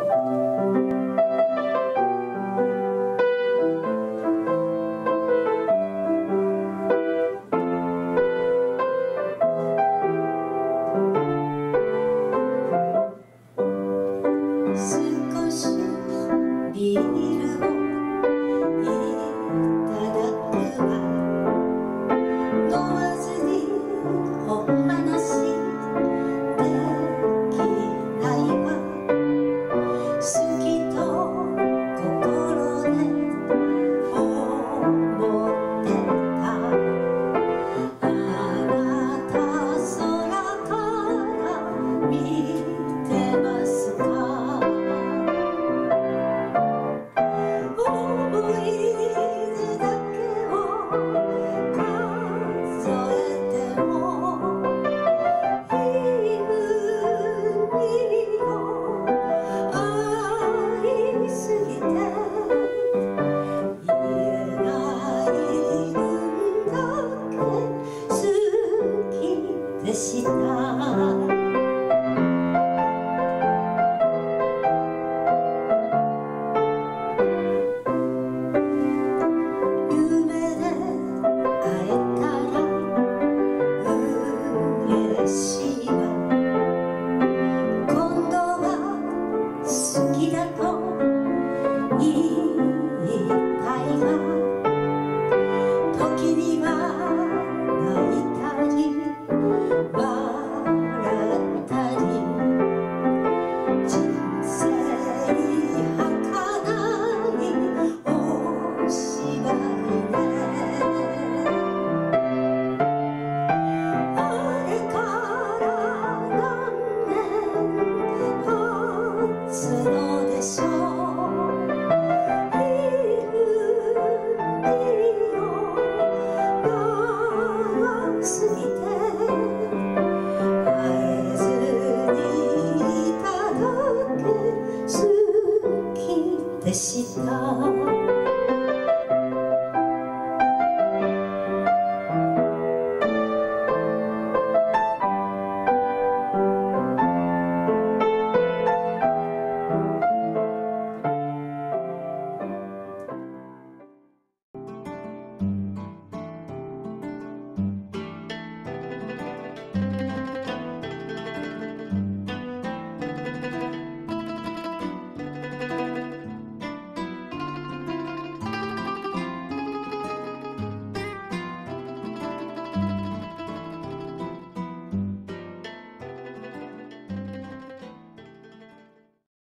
少しビールをいただくわ。飲まずにお話できないわ。好きと心で思ってた。あなた空から見てますか。思い出だけを数えてもいい海を愛すぎて言えない分だけ好きでした。夢で会えたら嬉しい。